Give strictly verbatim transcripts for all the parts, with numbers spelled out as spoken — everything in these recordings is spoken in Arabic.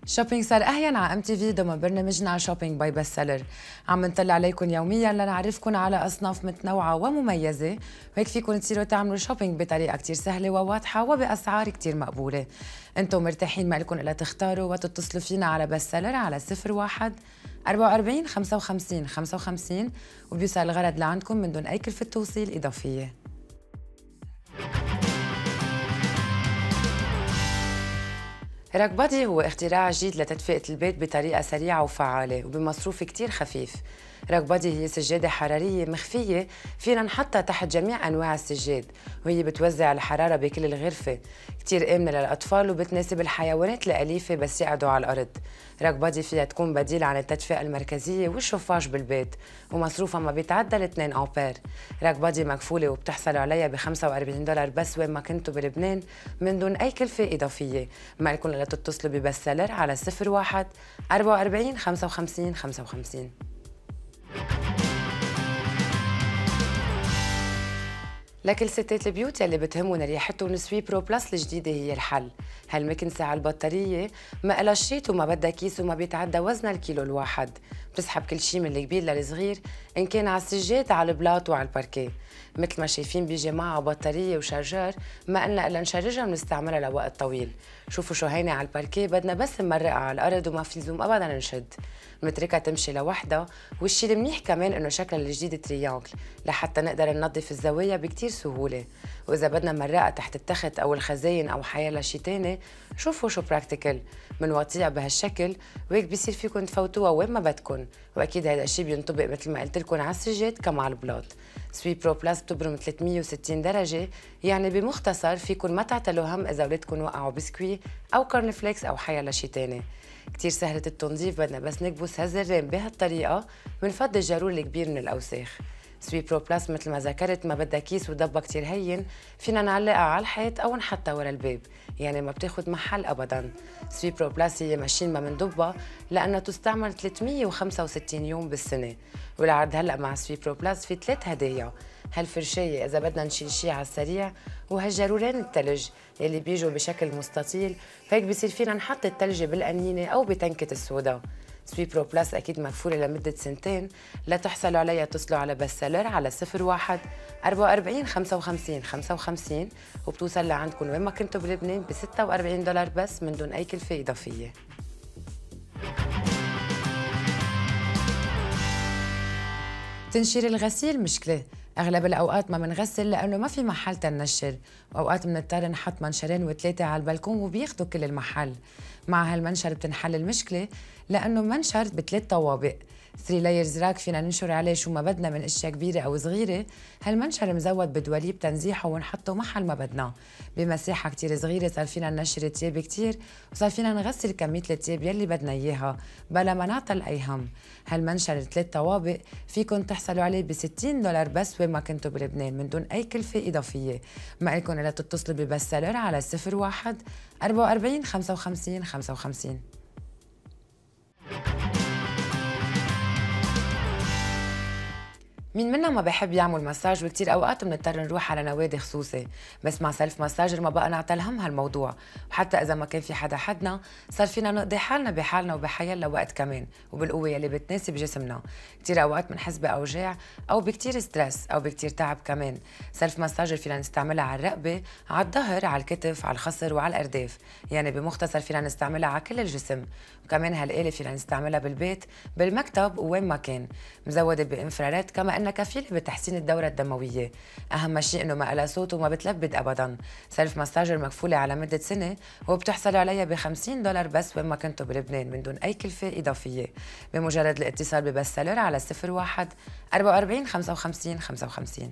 شوبينج صار أهين على ام تي في ضمن برنامجنا شوبينج باي بست سيلر. عم نطلع عليكم يوميا لنعرفكم على أصناف متنوعة ومميزة، وهيك فيكم تصيروا تعملوا شوبينج بطريقة كتير سهلة وواضحة وبأسعار كتير مقبولة. انتم مرتاحين ما لكم إلا تختاروا وتتصلوا فينا على بست سيلر على صفر واحد أربعة وأربعين خمسة وخمسين خمسة وخمسين وبيوصل الغرض لعندكم من دون أي كلفة توصيل إضافية. راك بادي هو اختراع جديد لتدفئة البيت بطريقة سريعة وفعالة وبمصروف كتير خفيف. راك بادي هي سجادة حرارية مخفية فينا نحطها تحت جميع أنواع السجاد، وهي بتوزع الحرارة بكل الغرفة، كتير آمنة للأطفال وبتناسب الحيوانات الأليفة بس يقعدوا على الأرض. راك بادي فيها تكون بديل عن التدفئة المركزية والشوفاج بالبيت، ومصروفها ما بيتعدى ال اثنين أمبير. راك بادي مكفولة وبتحصلوا عليها ب خمسة وأربعين دولار بس وين ما كنتوا بلبنان من دون أي كلفة إضافية. ما لكم إلا تتصلوا ببست سيلر على صفر واحد أربعة وأربعين خمسة وخمسين خمسة وخمسين. لكل ستات البيوت يلي بتهمهم ريحتهم سوي برو بلس الجديدة هي الحل. هالمكنسة على البطارية ما إلها شريط وما بدها كيس وما بيتعدى وزنها الكيلو الواحد، بتسحب كل شي من الكبير للصغير إن كان على السجاد على البلاط وعلى الباركيه. مثل ما شايفين بيجي معها بطارية وشارجر، ما قلنا إلا نشارجها ونستعملها لوقت طويل. شوفوا شو هينة على الباركيه، بدنا بس نمرقها على الأرض وما في لزوم أبدا نشد، نتركها تمشي لوحدها. والشي المنيح كمان إنه شكلها الجديد تريانجل لحتى نقدر ننظف الزوايا بكتير سهولة. وإذا بدنا نمرقها تحت التخت أو الخزاين أو حيالها شي تاني، شوفوا شو براكتيكل، منوطيها بهالشكل وهيك بيصير فيكم تفوتوها وين ما بدكم. وأكيد هذا الشي بينطبق مثل ما قلت لكم على السجاد كما على البلاط. سوي برو بلس بتبرم ثلاثمية وستين درجة، يعني بمختصر فيكم ما تعتلوا هم إذا ولادكم وقعوا بسكوي أو كورن فليكس أو حيالها شي تاني. كتير سهلة التنظيف، بدنا بس نكبس هالزرين بهالطريقة منفض الجارور الكبير من الأوساخ. سوي برو بلس مثل ما ذكرت ما بدها كيس وضبة كتير هين، فينا نعلقها على الحيط أو نحطها ورا الباب، يعني ما بتاخد محل أبدا. سوي برو بلس هي ماشين ما مندبها لأنها تستعمل ثلاثمية وخمسة وستين يوم بالسنة. والعرض هلأ مع سوي برو بلس في ثلاث هدايا: هالفرشاية إذا بدنا نشيل شي على السريع، وهالجارورين التلج يلي بيجوا بشكل مستطيل، فهيك بصير فينا نحط التلج بالقنينة أو بتنكة السودا. سوي برو بلس أكيد مكفولة لمدة سنتين. لا تحصلوا عليها اتصلوا على بست سيلر على صفر واحد أربعة وأربعين خمسة وخمسين خمسة وخمسين وبتوصل لعندكم وين ما كنتوا بلبنان ب ستة وأربعين دولار بس من دون أي كلفة إضافية. تنشير الغسيل مشكلة، أغلب الأوقات ما منغسل لأنه ما في محل تنشر، وأوقات منضطر نحط منشرين وثلاثة على البلكون وبياخدوا كل المحل. مع هالمنشر بتنحل المشكلة لأنه منشر بثلاث طوابق، ثري لايرز راك فينا ننشر عليه شو ما بدنا من اشياء كبيرة أو صغيرة. هالمنشر مزود بدواليب تنزيحه ونحطه محل ما بدنا بمساحة كتير صغيرة. صار فينا ننشر تياب كتير وصار فينا نغسل كمية التياب يلي بدنا إياها بلا ما نعطل أي هم. هالمنشر ثلاث طوابق فيكن تحصلوا عليه ب ستين دولار بس وين ما كنتوا بلبنان من دون أي كلفة إضافية. ما إلكن إلا تتصلوا ببست سيلر على صفر واحد أربعة وأربعين خمسة وخمسين خمسة وخمسين. مين منا ما بحب يعمل مساج، وكتير اوقات بنضطر نروح على نوادي خصوصي، بس مع سيلف مساجر ما بقى نعطل هم هالموضوع. وحتى اذا ما كان في حدا حدنا صار فينا نقضي حالنا بحالنا وبحيالنا وقت كمان وبالقوه يلي بتناسب جسمنا. كتير اوقات بنحس باوجاع او بكتير ستريس او بكتير تعب كمان. سيلف مساجر فينا نستعملها على الرقبه، على الظهر، على الكتف، على الخصر وعلى الارداف، يعني بمختصر فينا نستعملها على كل الجسم. وكمان هالآلة فينا نستعملها بالبيت، بالمكتب، وين ما كان. مزوده بانفرارات كما انها كفيله بتحسين الدوره الدمويه. اهم شيء انه ما لها صوت وما بتلبد ابدا. سيلف مساجر مكفوله على مده سنه وبتحصلوا عليها ب خمسين دولار بس وين ما كنتوا بلبنان من دون اي كلفه اضافيه بمجرد الاتصال ببست سيلر على صفر واحد أربعة وأربعين خمسة وخمسين خمسة وخمسين.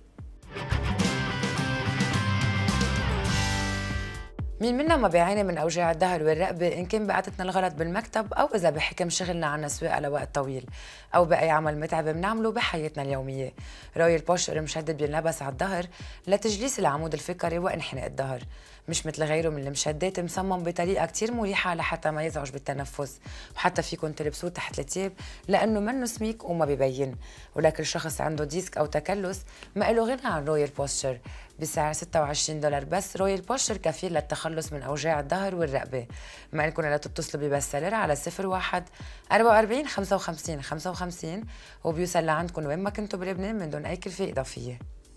مين منا ما بيعاني من اوجاع الظهر والرقبه، ان كان بقعدتنا الغلط بالمكتب او اذا بحكم شغلنا عنا سواقه لوقت طويل او باي عمل متعب بنعمله بحياتنا اليوميه. رويال بوشر مشدد بينلبس على الظهر لتجليس العمود الفقري وانحناء الظهر، مش مثل غيره من المشدات، مصمم بطريقه كتير مريحه لحتى ما يزعج بالتنفس، وحتى فيكم تلبسوه تحت التياب لانه منه سميك وما بيبين. ولكن شخص عنده ديسك او تكلس ما له غنى عن رويال بوستشر. بسعر ستة وعشرين دولار بس. رويال بوشر كفيل للتخلص من أوجاع الظهر والرقبة. ما لكم إلا تتصلوا ببستلر على صفر واحد أربعة وأربعين خمسة وخمسين خمسة وخمسين وبيوصل لعندكم وين ما كنتوا بلبنان من دون أي كلفة إضافية.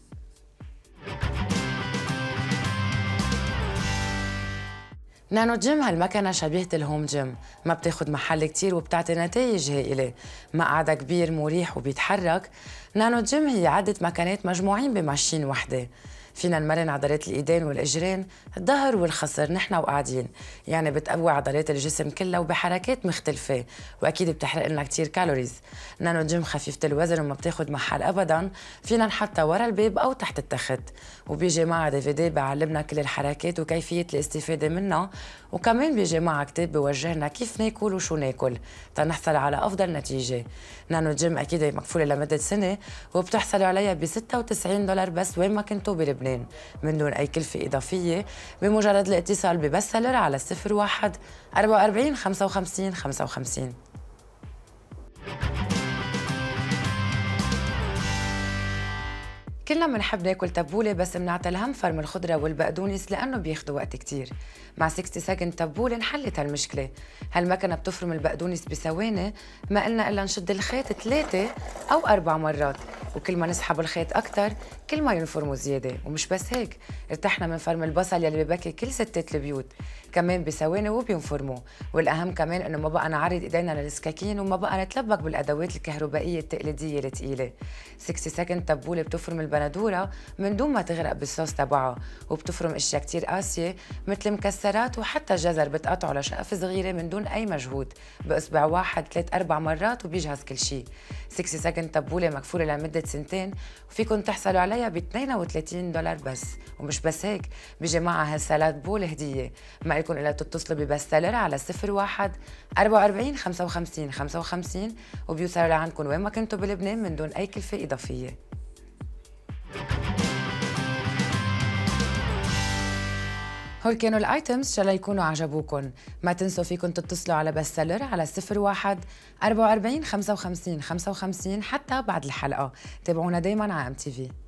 نانو جيم هالمكنة شبيهة الهوم جيم، ما بتاخد محل كتير وبتعطي نتائج هائلة، مقعدها كبير مريح وبيتحرك. نانو جيم هي عدة مكانات مجموعين بماشين وحدة، فينا نمرن عضلات الايدين والاجرين، الظهر والخصر نحن وقاعدين، يعني بتقوي عضلات الجسم كلها وبحركات مختلفة، واكيد بتحرق لنا كتير كالوريز. نانو جيم خفيفة الوزن وما بتاخد محل ابدا، فينا نحطها ورا الباب او تحت التخت، وبيجي معها دي في دي بيعلمنا كل الحركات وكيفية الاستفادة منها، وكمان بيجي معها كتاب بيوجهنا كيف ناكل وشو ناكل تنحصل على افضل نتيجة. نانو جيم اكيد مكفولة لمدة سنة وبتحصلوا عليها ب ستة وتسعين دولار بس وين ما كنتوا بلبنان من دون اي كلفة اضافية، بمجرد الاتصال ببستلر على صفر واحد أربعة وأربعين خمسة وخمسين خمسة وخمسين. كلنا بنحب ناكل تبوله بس بنعطي الهم فرم الخضره والبقدونس لانه بياخذوا وقت كتير. مع ستين سكند تبوله انحلت هالمشكله. هالمكنه بتفرم البقدونس بثواني، ما قلنا الا نشد الخيط ثلاثه او اربع مرات، وكل ما نسحب الخيط اكثر كل ما ينفرموا زياده. ومش بس هيك، ارتحنا من فرم البصل يلي ببكي كل ستات البيوت، كمان بثواني وبينفرموا. والاهم كمان انه ما بقى نعرض ايدينا للسكاكين وما بقى نتلبك بالادوات الكهربائيه التقليديه الثقيله. ستين سكند تبوله بتفرم البندوره من دون ما تغرق بالصوص تبعها، وبتفرم اشياء كتير قاسيه مثل مكسرات وحتى جزر بتقطعه لشقف صغيره من دون اي مجهود، باصبع واحد ثلاث اربع مرات وبيجهز كل شيء. ستين سكند تبوله مكفوله لمده سنتين وفيكم تحصلوا عليها ب اثنين وثلاثين دولار بس. ومش بس هيك، بيجي معها هالسلاد بول هديه. ما لكم الا تتصلوا ببستلر على صفر واحد أربعة وأربعين خمسة وخمسين خمسة وخمسين وبيوصلوا لعندكم وين ما كنتوا بلبنان من دون اي كلفه اضافيه. هول كانوا الايتمز، ان شاء الله يكونوا عجبوكم. ما تنسوا فيكم تتصلوا على بستلر على صفر واحد أربعة وأربعين خمسة وخمسين خمسة وخمسين حتى بعد الحلقه. تابعونا دايما على ام تي في.